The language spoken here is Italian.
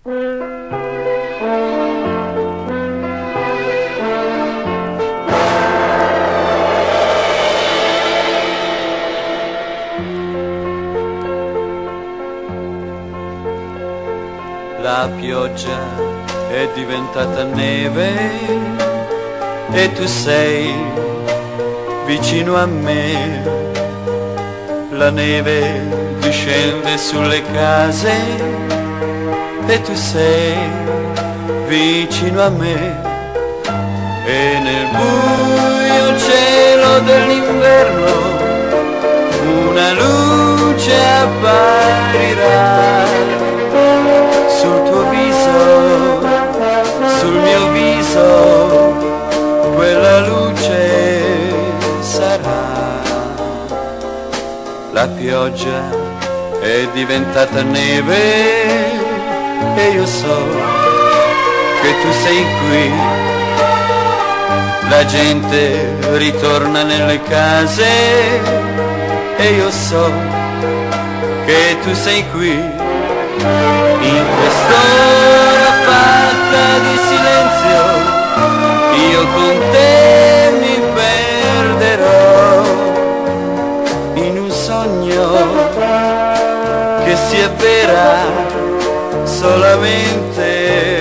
La pioggia è diventata neve e tu sei vicino a me. La neve discende sulle case e tu sei vicino a me. E nel buio cielo dell'inverno una luce apparirà sul tuo viso, sul mio viso, quella luce sarà. La pioggia è diventata neve e io so che tu sei qui. La gente ritorna nelle case e io so che tu sei qui. In quest'ora fatta di silenzio io con te mi perderò in un sogno che si avvera solamente